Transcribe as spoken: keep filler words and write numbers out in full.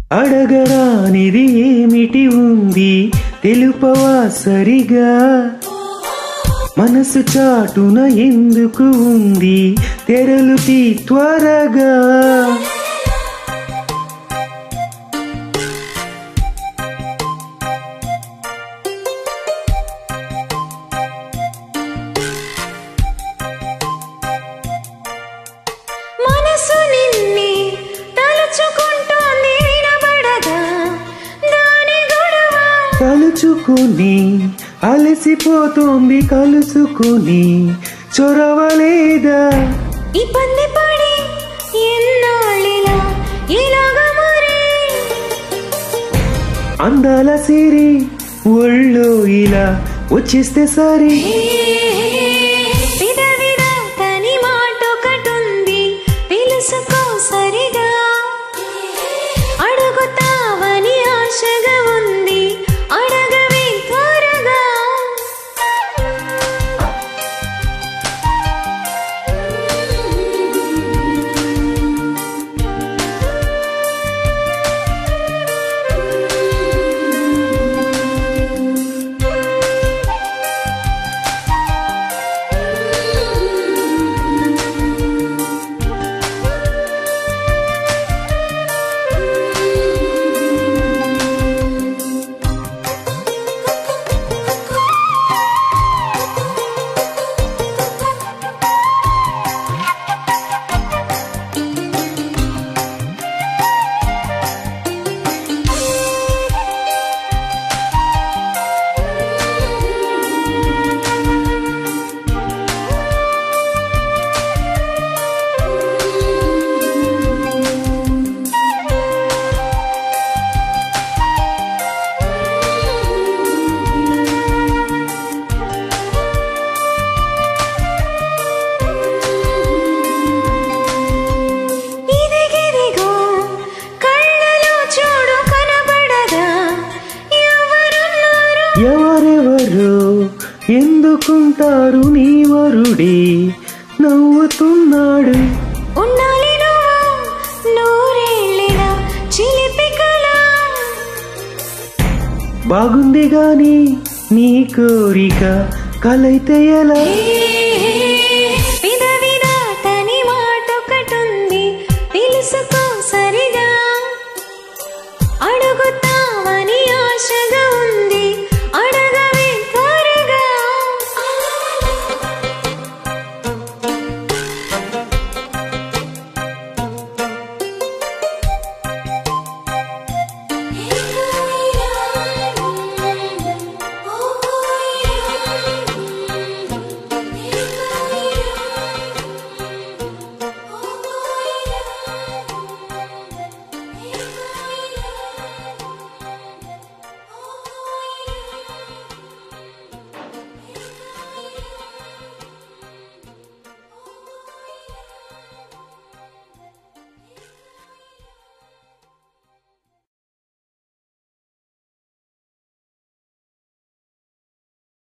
అడగరానిది ఏమిటి ఉంది తెలుపవా సరిగా మనసు చాటున ఎందుకు ఉంది తెరలు తీ త్వరగా మనసు నిన్ని తలుచుకుంటోంది వినబడదా దాని గొడవ తలుచుకుని అలసిపోతోంది కలుసుకుని చొరవలేదా ఇబ్బంది పడి ఎన్నాళ్ళిలా ఇలాగ మరి అందాల సిరి ఒళ్ళో ఇలా వచ్చేస్తే సరే విధవిధ తని మాట ఒకటుంది తెలుసుకో సరిగా అడుగుతావని ఆశగా ఉంది అడగవే త్వరగా ఎవరెవరు ఎందుకుంటారు నీ వరుడి నవ్వుతున్నాడు ఉండాలి నూరేళ్ళిన చిలిపి కళ బాగుంది గాని నీ కోరిక కలైతే ఎలా